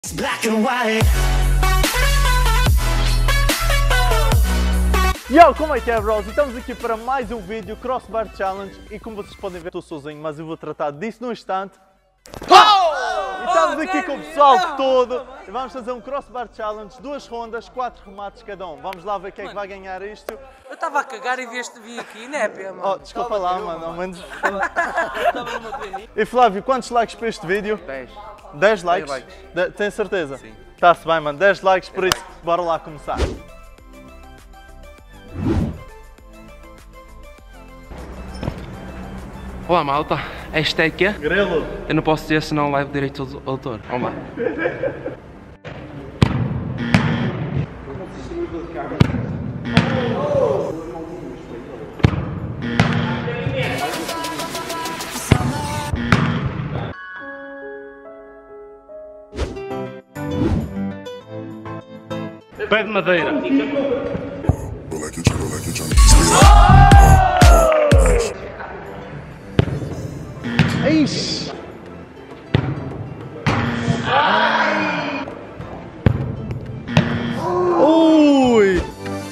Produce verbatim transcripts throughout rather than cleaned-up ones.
Black and white. Yo, como é que é, bros? Estamos aqui para mais um vídeo Crossbar Challenge e como vocês podem ver estou sozinho, mas eu vou tratar disso num instante. Oh! E estamos aqui com o pessoal todo e vamos fazer um Crossbar Challenge, duas rondas, quatro remates cada um. Vamos lá ver quem é que vai ganhar isto. Eu estava a cagar e vieste vir aqui, não é, pia, mano? Oh, desculpa lá, mano, ao menos. E Flávio, quantos likes para este vídeo? dez. dez likes? dez likes. De Tem certeza? Sim. Está-se bem, mano, dez likes, por isso, bora lá começar. Olá malta, esta é que é? Grelo. Eu não posso dizer senão live direito do autor. Vamos lá. Pé de madeira. Ixi! Ui!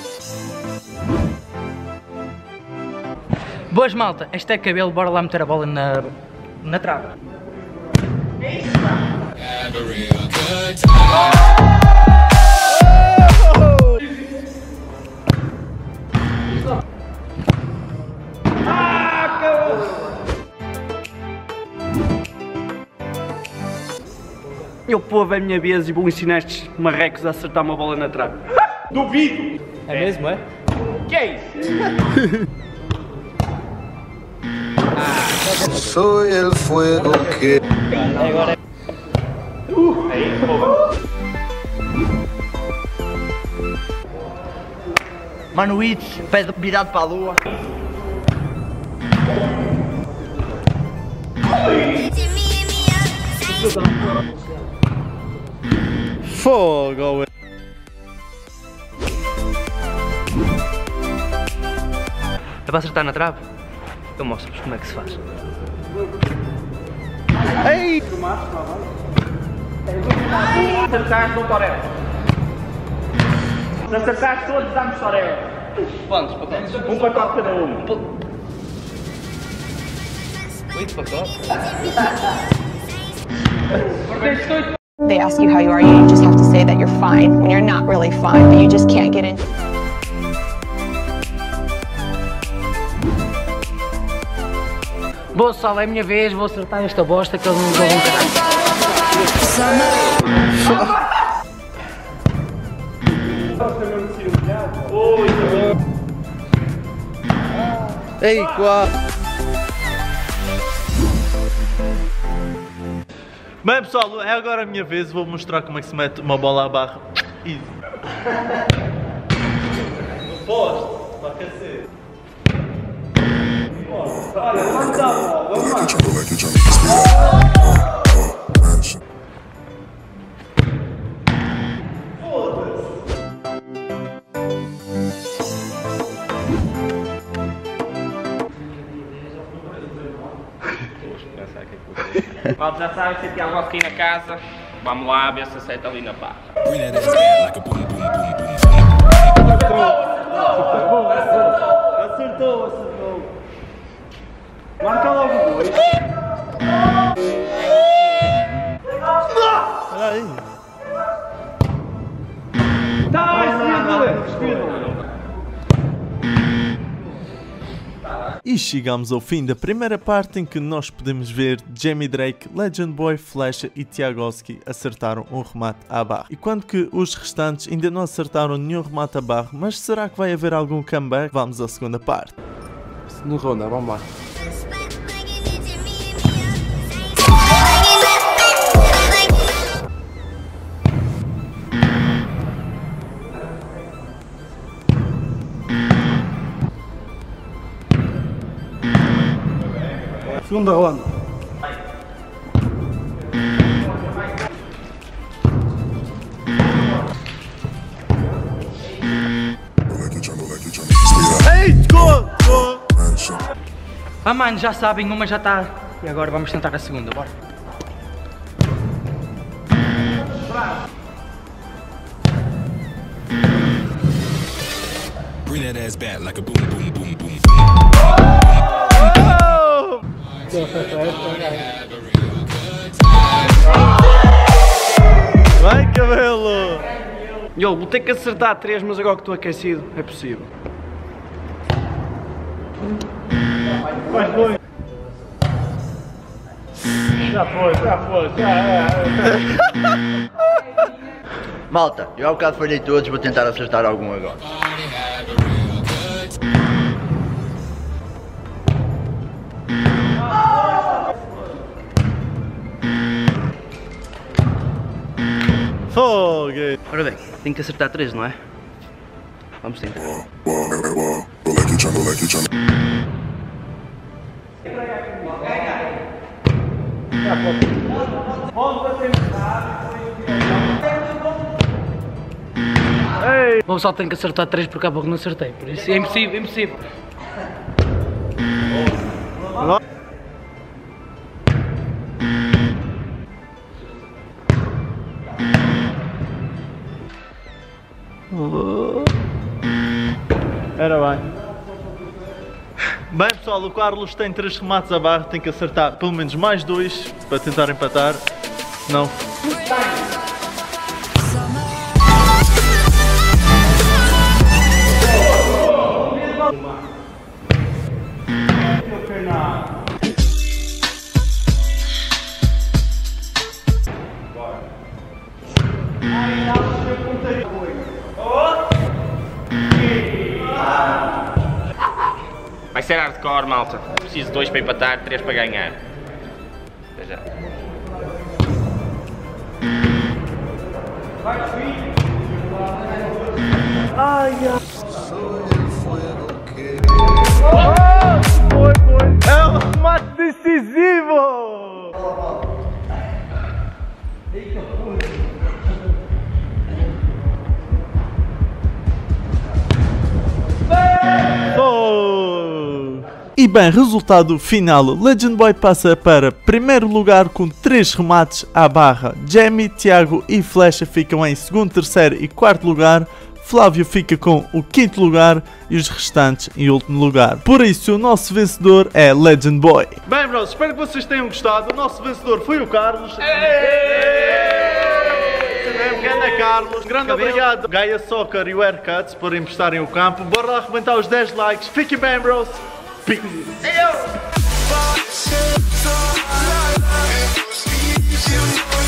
Boas, malta, este é cabelo, bora lá meter a bola na, na trave. Eu, povo, é a minha vez e vou ensinar estes marrecos a acertar uma bola na trave. Duvido! É mesmo, é? Que é isso? Soy el fuego que... Agora Uh, é isso, povo. Mano, Itch, pé virado para a lua. Fogo! É para acertar na trave? Eu mostro-vos como é que se faz. Ei! Se acertares, dou torel. Se acertares todos, damos torel. Quantos pacotes? Um pacote cada um. Oito pacotes? They ask you how you are, you just have to say that you're fine when you're not really fine, but you just can't get in. Bom, pessoal, é a minha vez, vou acertar esta bosta que eles não jogam um caralho. Ei, quatro! Bem pessoal, é agora a minha vez, vou mostrar como é que se mete uma bola à barra. Easy. No posto, para aquecer. Olha, vamos dar a bola, vamos lá. Malta, já sabem, se tem algo aqui na casa, vamos lá ver se acerta ali na barra. Acertou, acertou. Marca logo dois. Olha aí. Tá, respira. E chegamos ao fim da primeira parte em que nós podemos ver Jamie Drake, Legend Boy, Flecha e Tiagovski acertaram um remate à barra. E quando que os restantes ainda não acertaram nenhum remate à barra, mas será que vai haver algum comeback? Vamos à segunda parte. No ronda, vamos lá. Segunda ronda. Ei, gol! Gol! Ah, mano, já sabem, uma já está. E agora vamos tentar a segunda, bora. that ass back like a boom, boom, boom, boom. Vai, cabelo! Eu vou ter que acertar três, mas agora que estou aquecido, é possível. Vai, foi. Já foi, já foi, já é. Malta, eu há bocado falhei todos, vou tentar acertar algum agora. Fogo! Ora bem, tenho que acertar três, não é? Vamos tentar. Bom, só tenho que acertar três porque há pouco não acertei, por isso é impossível, é impossível. Era bem. Bem pessoal, o Carlos tem três remates à barra, tem que acertar pelo menos mais dois para tentar empatar, senão... Vai ser hardcore, malta. Preciso de dois para empatar, três para ganhar. Até já. Ai, ai. Foi, foi. É um remate decisivo! Oh. E bem, resultado final, Legend Boy passa para primeiro lugar com três remates à barra. Jamie, Tiago e Flecha ficam em segundo, terceiro e quarto lugar. Flávio fica com o quinto lugar e os restantes em último lugar. Por isso, o nosso vencedor é Legend Boy. Bem, bros, espero que vocês tenham gostado. O nosso vencedor foi o Carlos. Ganda Carlos, grande Cabelo. Obrigado Gaia Soccer e o Haircuts por emprestarem o campo. Bora lá arrebentar os dez likes. Fiquem bem, bros. Peace.